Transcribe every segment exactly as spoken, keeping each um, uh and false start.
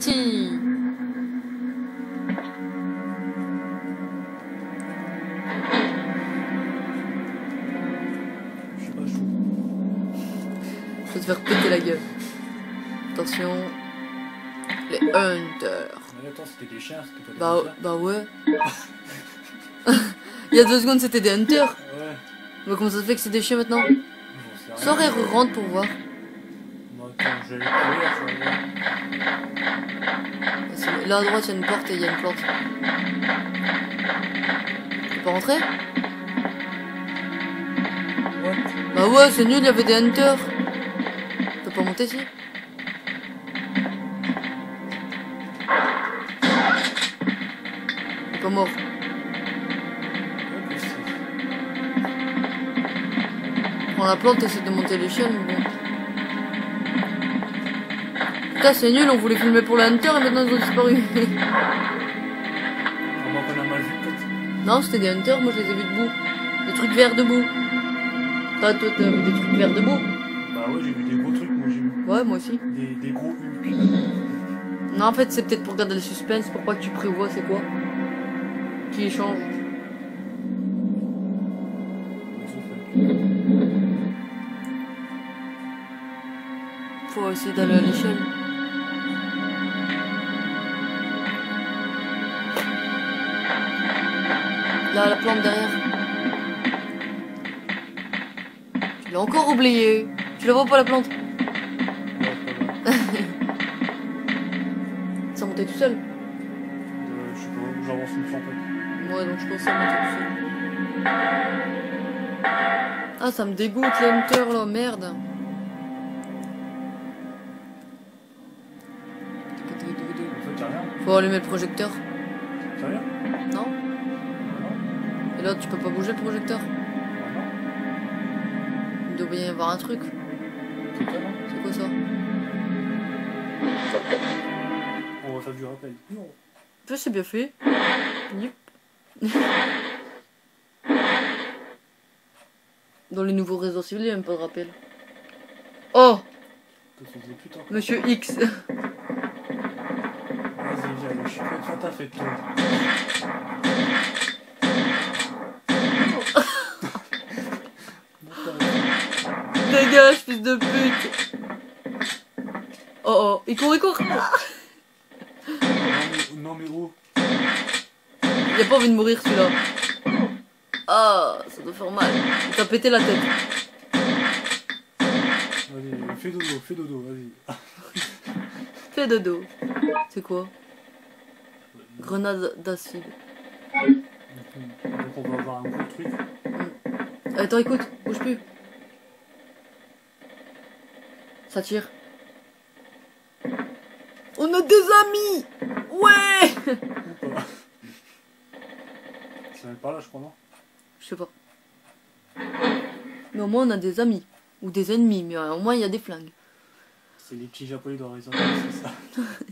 Si. Je suis pas chaud. Je vais te faire péter la gueule. Attention. Les hunters. Mais attends, c'était des chiens, c'était pas des Bah, hunters. bah ouais. Il y a deux secondes c'était des hunters. Ouais. Mais comment ça se fait que c'est des chiens maintenant? J'en sais rien. Sors et rentre pour voir. Bon, attends, je vais aller courir, je vais aller voir. Là à droite il y a une porte et il y a une plante. Tu peux rentrer? Ouais. Bah ouais c'est nul, il y avait des hunters. Tu peux pas monter ici? Il est pas mort. Prends la plante, essaie de monter l'échelle, mais bon. Putain, c'est nul, on voulait filmer pour le hunter et maintenant ils ont disparu. Comment qu'on a mal vu, peut-être. Non, c'était des hunters, moi je les ai vus debout. Des trucs verts debout. Toi, toi, t'as vu des trucs verts debout? Bah ouais, j'ai vu des gros trucs, moi j'ai vu. Ouais, moi aussi. Des, des gros Hulk. Non, en fait, c'est peut-être pour garder le suspense, pour pas que tu prévois c'est quoi. Qui échange. Faut essayer d'aller à l'échelle. Là, la plante derrière. Tu l'as encore oublié. Tu la vois pas la plante? Ça montait tout seul. Euh, je sais pas, j'avance une fois en fait. Ouais, donc je pense que ça montait tout seul. Ah, ça me dégoûte les hunters là, merde. En fait, y'a rien. Faut allumer le projecteur. Y'a rien. Non? Non. Et là, tu peux pas bouger le projecteur? Non. Il doit bien y avoir un truc. C'est toi, non? C'est quoi ça? On va faire du rappel. Non. Je sais bien fait. Yep. Dans les nouveaux réseaux civils, il n'y a même pas de rappel. Oh! Toi, tu faisais plus tard. Monsieur X. Vas-y, viens, je suis prêt. Fais ta fête, toi. Dégage, fils de pute! Oh oh, il court, il court! Non, mais, non, mais oh. Il a pas envie de mourir celui-là. Ah, ça doit faire mal. Il t'a pété la tête. Vas-y, fais dodo, fais dodo, vas-y. Fais dodo. C'est quoi? Grenade d'acide. Donc on va avoir un gros truc. Attends, écoute, bouge plus. Ça tire. On a des amis! Ouais! Ou pas. Ça va par là, je crois, non? Je sais pas. Mais au moins on a des amis. Ou des ennemis, mais au moins il y a des flingues. C'est les petits japonais dans les Antilles, c'est ça.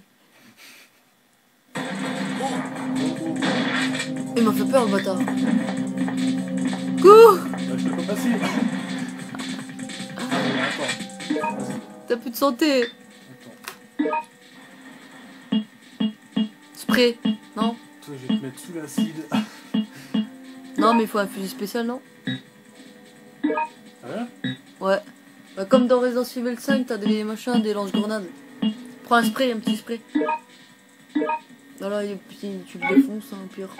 Oh, oh. Il m'a fait peur le bâtard. Cours! Bah, je peux pas passer. Ah, mais attends. Vas-y. T'as plus de santé. Attends. Spray, non? Toi, je vais te mettre sous l'acide. Non, mais il faut un fusil spécial, non? Hein? Ouais. Bah, comme dans Resident Evil cinq, t'as des machins, des lance-grenades. Prends un spray, un petit spray. Voilà, et puis tu le défonces, hein, pire.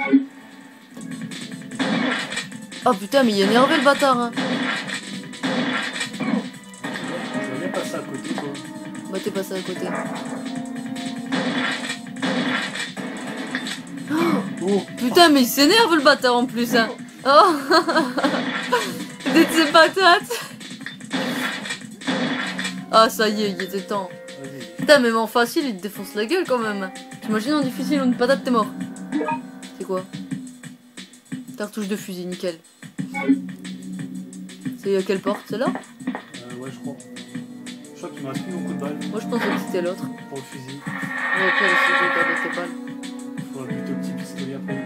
Oh putain, mais il est énervé le bâtard, hein. Je vais bien passer à côté, quoi. Bah, t'es passé à côté. Oh, Putain, mais il s'énerve le bâtard en plus, hein. Oh. Dès de ses patates. Ah, ça y est, il était temps. vas-y. Putain, même en facile, il te défonce la gueule quand même. T'imagines en difficile, une patate, t'es mort. C'est quoi? Cartouche de fusil, nickel. C'est à quelle porte? Celle-là? Euh, ouais, je crois. Je crois qu'il me reste plus beaucoup de balles Moi, je pensais que c'était l'autre. pour le fusil. Ouais, ok, si j'ai gardé tes balles. Il faudra buter au petit pistolet après.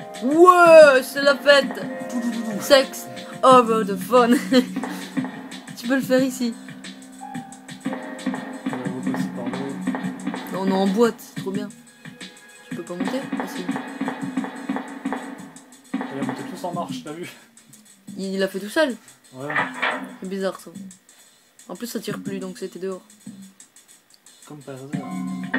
Ouais, c'est la fête. Sex over the fun. tu peux le faire ici. On va passer par là. Non, on est en boîte, c'est trop bien. Tu peux pas monter? Ah si. Regarde, on était tous en marche, t'as vu? Il l'a fait tout seul. Ouais, C'est bizarre ça. En plus ça tire plus donc c'était dehors. comme par hasard.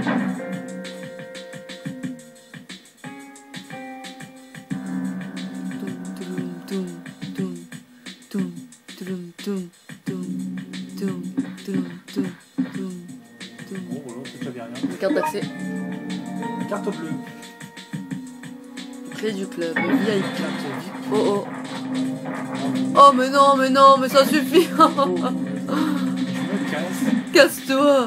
Toum, toum, toum, toum, toum, toum, toum, toum, toum, toum, toum. Bon, voilà, c'est déjà bien rien. Une carte d'accès. Carte bleue. Clé du club. V I P. Carte V I P. Oh oh. Oh mais non, mais non, mais ça suffit. Oh, je me casse. Casse-toi.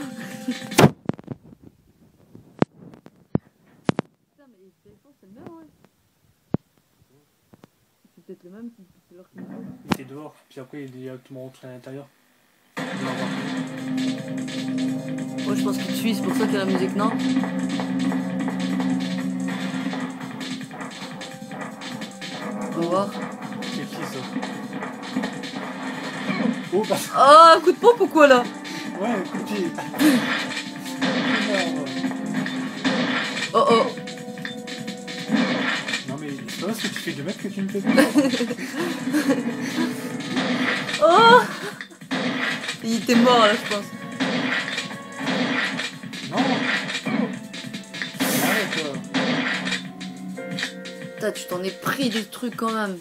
Putain, mais les téléphones c'est le même, ouais. C'est peut-être le même qui c'est leur qu'il faut. Il était dehors, puis après il est directement rentré à l'intérieur. Moi je pense qu'il te suit, c'est pour ça qu'il y a la musique, non? On va voir. C'est qui ça? Oh bah. Ah, coup de pompe ou quoi là? Ouais, coup de pied. Oh oh. Non mais c'est pas parce que tu fais deux mètres que tu me fais peur. Oh. Il était mort là je pense. Non. Arrête toi. Putain, tu t'en es pris des trucs quand même.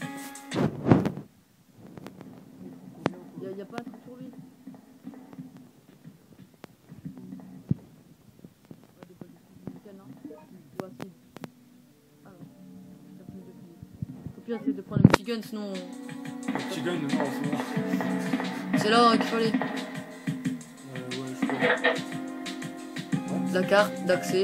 Y'a y a pas un truc sur lui. Faut plus essayer de prendre le petit gun sinon. Le petit gun, non, c'est bon. C'est là qu'il fallait. Euh, ouais, je crois. La carte d'accès.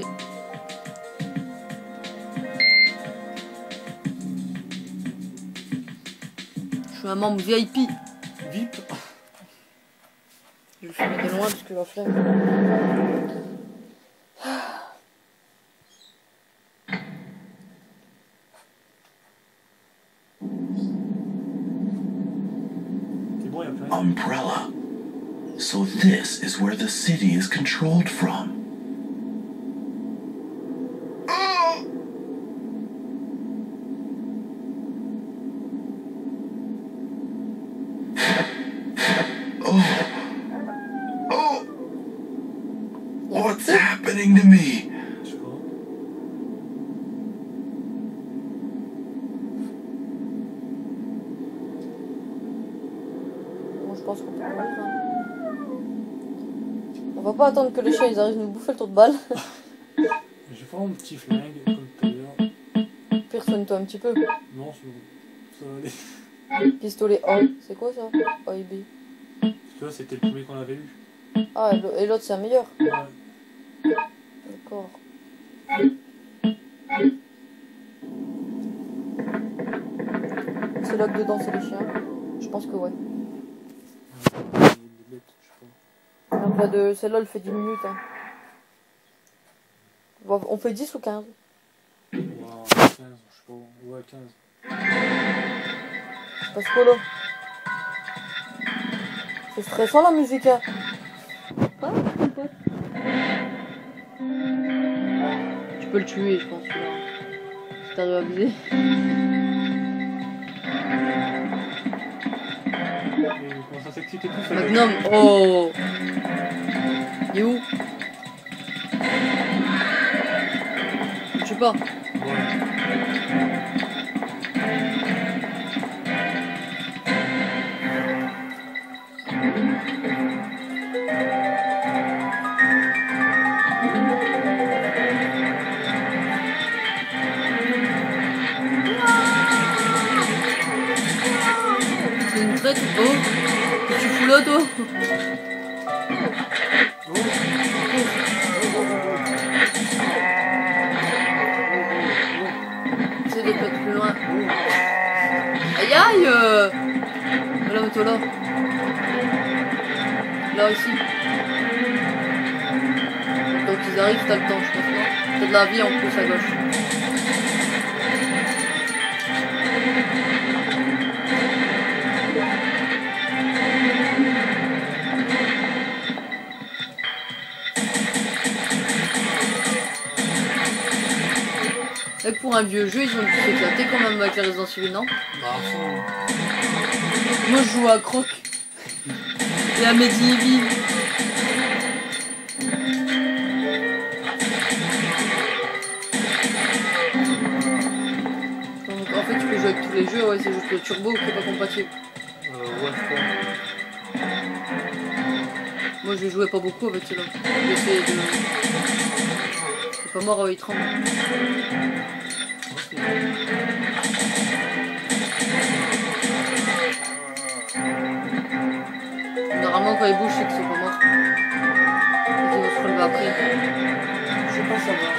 Je suis un membre V I P. V I P. Je vais le filmer de loin parce que la flemme. C'est bon, il y a plein de... Umbrella. So this is where the city is controlled from. Oh. Oh. What's happening to me? Je sais pas. Bon, je pense qu'on peut mourir. Hein. On va pas attendre que les chiens ils arrivent nous bouffer le tour de balle. J'ai pas mon petit flingue, comme tout à l'heure. Personne-toi un petit peu. Non, c'est bon. Ça va aller. Pistolet A. C'est quoi ça? A et B. Tu vois, c'était le premier qu'on avait eu. Ah, et l'autre c'est un meilleur. Ouais. D'accord. C'est là que dedans c'est les chiens. Je pense que ouais. Des lettres, je sais pas. Donc là de celle-là elle fait dix minutes. Hein. Bon, on fait dix ou quinze? Ouais, quinze, je sais pas. Ouais, quinze. Parce que là. C'est stressant la musique. Hein. Quoi? Tu peux le tuer, je pense. Là. Si t'arrives à viser. Et il commence à s'exciter tout seul. Magnum, oh! Il est où? Je sais pas. Ouais. C'est une traite. Oh! Qu'est-ce que tu fous là, toi? Oh. Essaye de pas être plus loin. Aïe aïe! euh. Voilà, mets-toi là. Là, ici. Donc ils arrivent, t'as le temps, je pense, non? T'as de la vie en plus à gauche. Et pour un vieux jeu, ils ont dû s'éclater quand même avec les Resident Evil, non? Bah, à fond. Moi je joue à Croc et à Medieval. Donc en fait tu peux jouer avec tous les jeux, ouais, c'est juste le turbo qui est pas compatible. Euh, ouais, je crois. Moi je jouais pas beaucoup avec celui-là. J'ai essayé de... C'est pas mort, euh, il tremble. Normalement quand il bouge c'est que c'est pas mort. Et qu'il va se relever après. Je sais pas, ça va.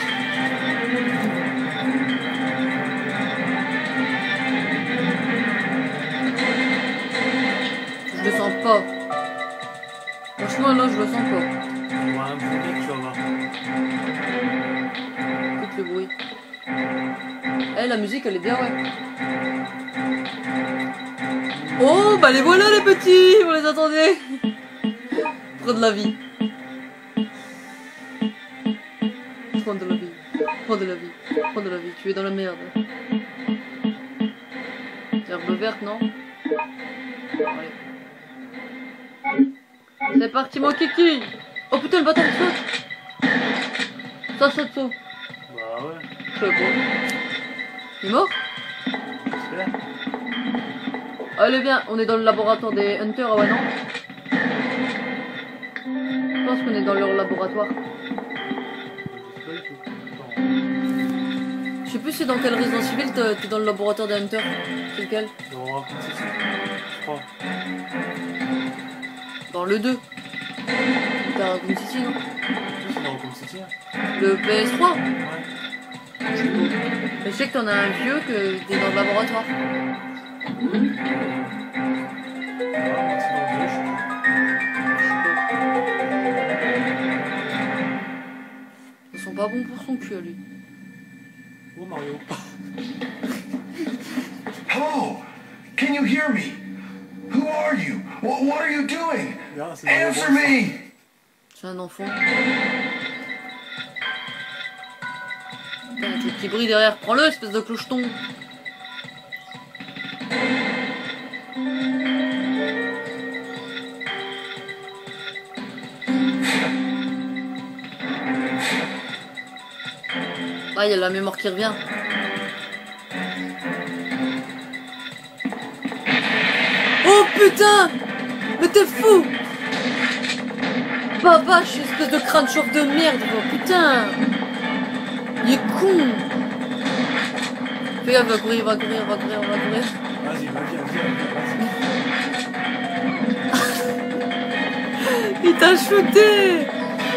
Je le sens pas. Franchement là je le sens pas. On va un bruit, tu vas voir. Écoute le bruit. Eh la musique elle est bien, ouais. Oh bah les voilà les petits. Vous les attendez. Prends de la vie. Prends de la vie. Prends de la vie. Prends de la vie. Tu es dans la merde. Herbe verte, non? Allez. C'est parti mon kiki. Oh putain le bâtard il saute. Ça saute saut. Bah ouais. Je sais pas. Il est mort? J'espère. Allez viens, on est dans le laboratoire des Hunters, ah ouais non? Je pense qu'on est dans leur laboratoire. Je sais pas du tout. Attends. Je sais plus c'est dans quel Resident Evil t'es t'es dans le laboratoire des Hunters. C'est lequel? On va raconter ça. Je crois. Dans le deux. T'as Raccoon City, non? C'est dans Raccoon City. Hein. Le P S trois? Ouais. Je sais pas. Mais je sais que t'en as un vieux que t'es dans le laboratoire. Ah, moi, c'est dans le deux, je crois. Ils sont pas bons pour son cul à lui. Oh Mario. Hello! Can you hear me? Who are you? What, what are you doing? Regarde, c'est Mario Answer Bros. me! C'est un enfant. Putain, il y a le petit bruit derrière. Prends-le, espèce de clocheton. Ah, il y a la mémoire qui revient. Oh putain! Mais t'es fou! Baba, je suis espèce de crâne chauve de merde, oh, putain! Il est con! Fais gaffe, va courir, va courir, va courir, va courir. Vas-y, vas-y, vas-y, vas-y. Il t'a shooté!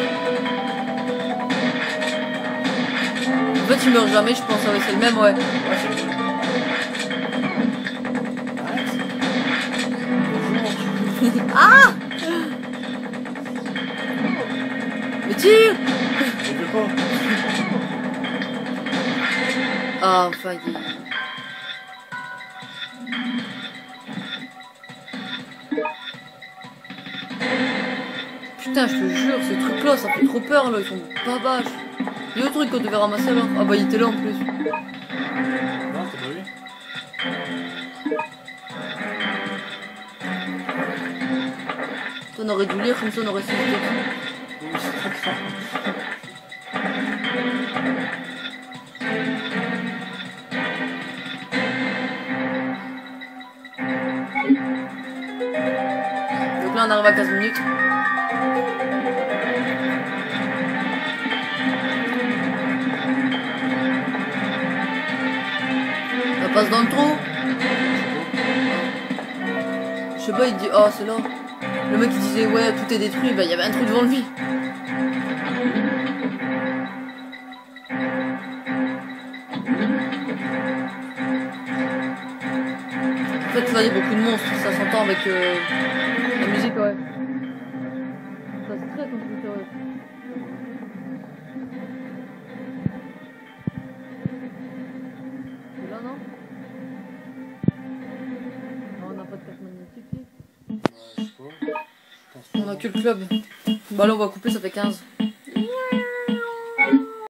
En fait, tu meurs jamais, je pense. Ah ouais, c'est le même, ouais. Ouais, c'est le même. Arrête. Ah! Mais tire! Je veux pas. Ah, enfin, il... Putain, je te jure, ces trucs-là, ça fait trop peur, là. Ils sont pas vaches. Il y a autre truc qu'on devait ramasser, là. Ah bah, il était là, en plus. Non, t'as pas vu? On aurait dû lire, comme ça, on aurait su. Oui, c'est pas grave. Donc là, on arrive à quinze minutes. Ça passe dans le trou. Je sais pas, il dit, oh, c'est là. Le mec, il disait, ouais, tout est détruit. Bah, il y avait un trou devant lui. En fait, là, il y a beaucoup de monstres. Ça s'entend avec euh, la musique, ouais. Ça se traite en plus, ouais. C'est là, non? Non, on n'a pas de carte magnétique, si. Ouais, je sais pas. Je pense pas. On a que le club. Bah là, on va couper, ça fait quinze.